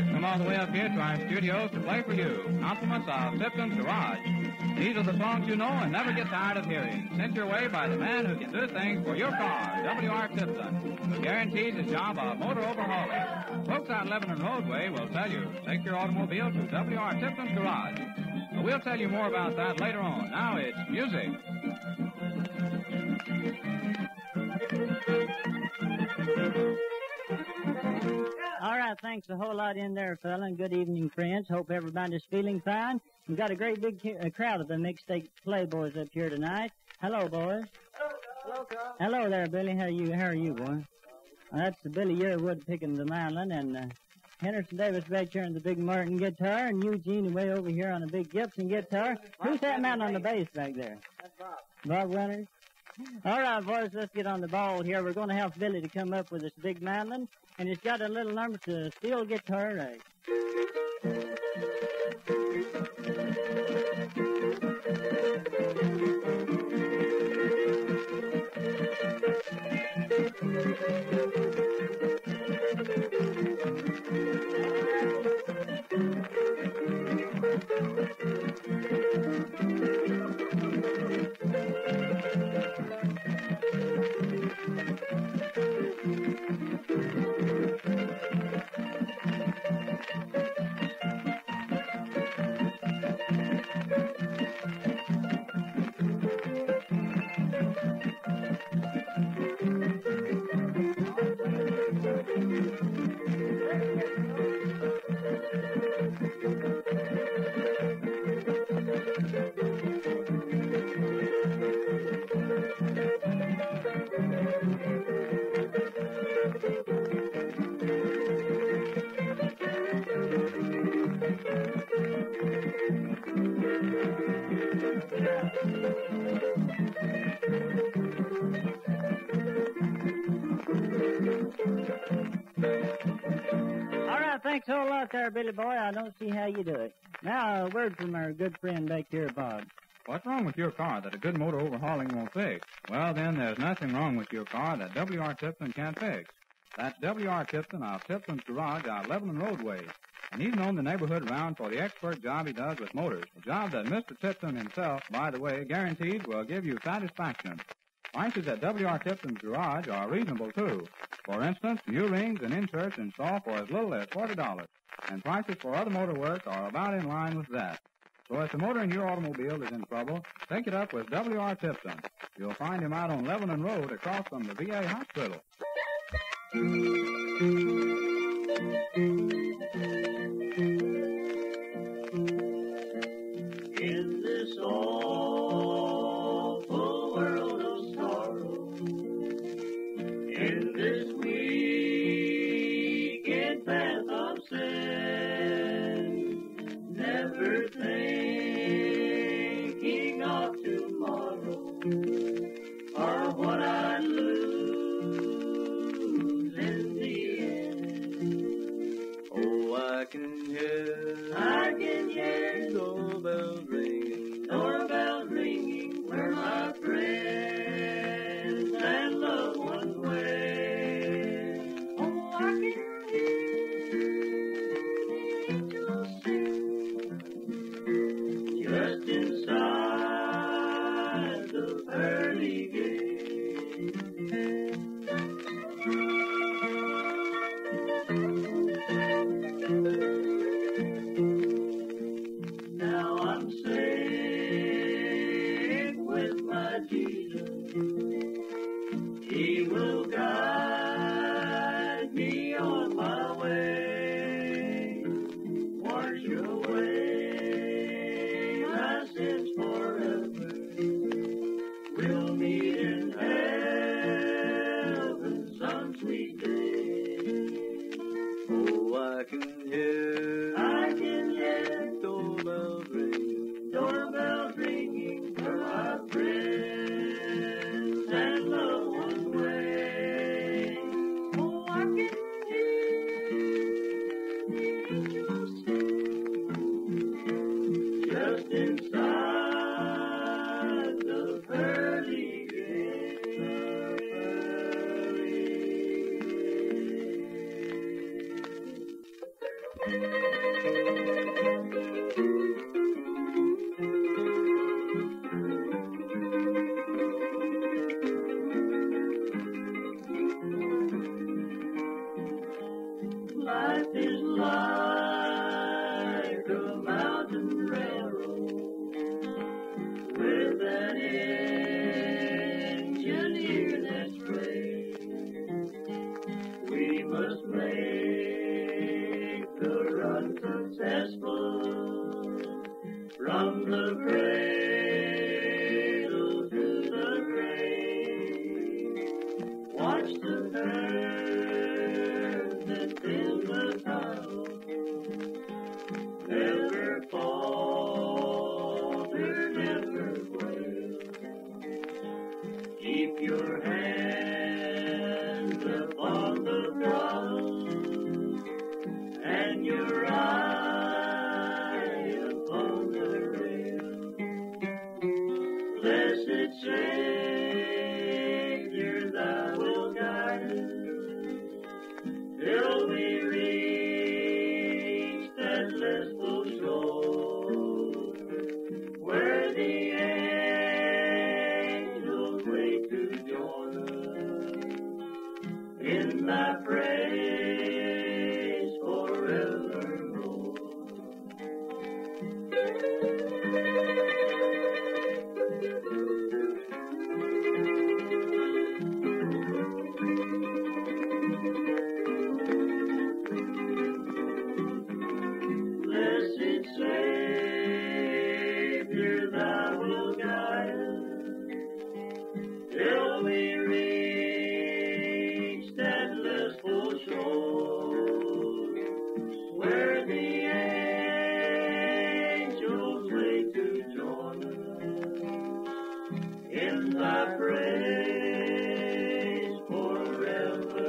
Playboys come all the way up here to our studios to play for you. Compliments of Tipton's Garage. These are the songs you know and never get tired of hearing. Sent your way by the man who can do things for your car, W.R. Tipton, who guarantees his job of motor overhauling. Folks on Lebanon Roadway will tell you, take your automobile to W.R. Tipton's Garage. But we'll tell you more about that later on. Now it's music. All right, thanks a whole lot in there, fella, and good evening, friends. Hope everybody's feeling fine. We've got a great big crowd of the mixtape Playboys up here tonight. Hello, boys. Hello, Carl. Hello there, Billy. How are you, boy? That's the Billy Yearwood picking the mandolin, and Henderson Davis back here on the big Martin guitar, and Eugene way over here on the big Gibson guitar. Who's that man on the bass back there? That's Bob. Bob Winters? All right, boys, let's get on the ball here. We're going to help Billy to come up with this big mandolin, and it's got a little number to steel guitar right. Thanks a whole lot there, Billy boy. I don't see how you do it. Now, a word from our good friend back here, Bob. What's wrong with your car that a good motor overhauling won't fix? Well, then, there's nothing wrong with your car that W.R. Tipton can't fix. That's W.R. Tipton of Tipton's Garage out Lebanon Roadway. And he's known the neighborhood around for the expert job he does with motors. A job that Mr. Tipton himself, by the way, guarantees will give you satisfaction. Prices at W.R. Tipton's Garage are reasonable, too. For instance, new rings and inserts install for as little as $40. And prices for other motor work are about in line with that. So if the motor in your automobile is in trouble, take it up with W.R. Tipton. You'll find him out on Lebanon Road across from the VA hospital. In this awful world of sorrow, in this wicked path of sin, never thinking of tomorrow, or what I'd lose in the end. Oh, I can hear doorbells ringing, where my friends and loved ones went. Oh, I can hear angels sing, just inside the pearly gate. Now I'm safe with my Jesus. He will guide me on my way, wash away my sins forever. We'll meet in heaven some sweet day. Oh, I can hear doorbells ringing, for my friends and loved ones wait. Oh, I can hear the angels sing, just inside the pearly gate. Life is like a mountain railroad with an engineer that's brave. We must make the run successful from the cradle to the grave. Watch the curve that's in the tunnel. Never falter, never quail. Keep your hands upon the throttle and your eye upon the rail. Blessed Savior, thou wilt guide us till we reach that blissful shore where the angels wait to join us in thy praise forevermore. Blessed Savior, thou wilt guide us till we reach that blissful shore where the angels wait to join us in thy praise forever.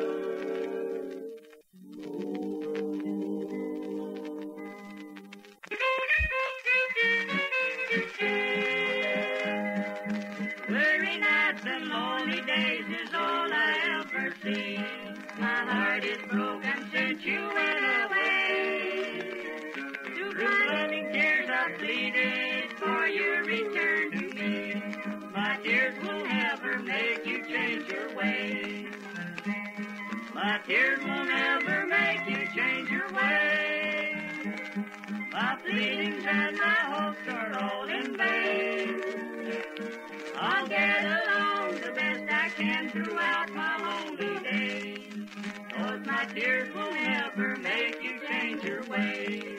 Weary nights and lonely days is all I ever see. My heart is broken since you went away. Through blinding tears I've pleaded for your return to me. My tears will never make you change your ways. My tears will never make you change your ways. My pleadings and my hopes are all in vain. I'll get along the best I can throughout my lonely days. 'Cause my tears will never make you change your ways.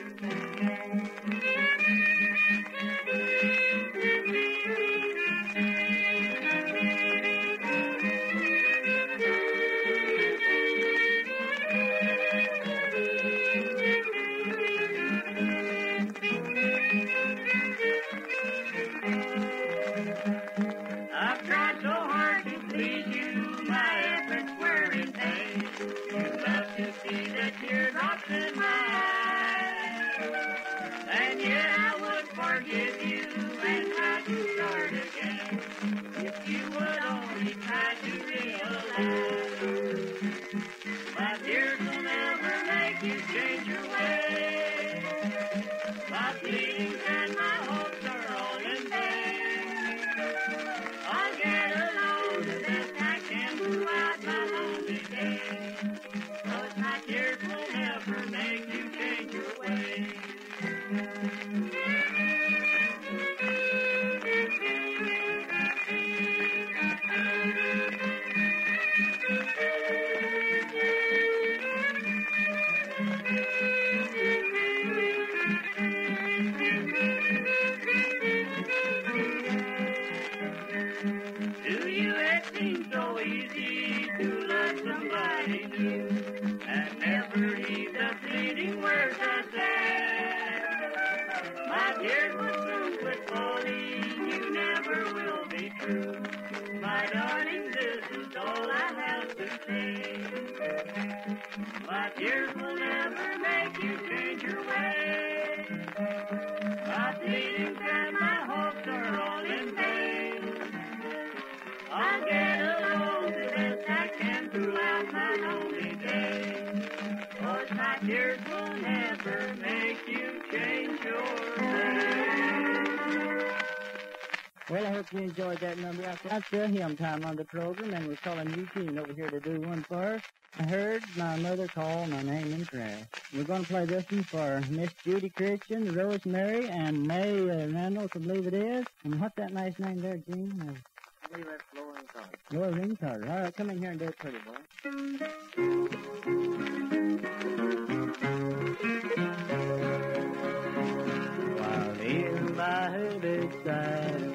I've tried so hard to please you, my efforts were in vain. You must have seen the teardrops in my eyes. And yet I would forgive you and try to start again, if you would only try to realize. My tears will never make you change your ways. My pleadings and my hopes are all in vain. I'll get along the best I can throughout my lonely days. 'Cause my tears will never make you change your ways. To you it seems so easy to love somebody new and never heed the fleeting words I say. words will never make you change your ways. Well, I hope you enjoyed that number. That's the hymn time on the program, and we're calling Eugene over here to do one for us. I heard my mother call my name in prayer. We're going to play this one for Miss Judy Christian, Rosemary, and May Reynolds, I believe it is. And what's that nice name there, Gene? I believe that's Lauren Carter. Lauren Carter. All right, come in here and do it pretty, boy. While in my bedside,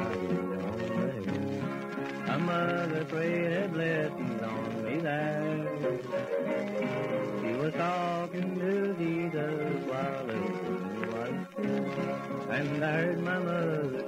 my mother prayed a blessing on me there. She was talking to Jesus while it was, and I heard my mother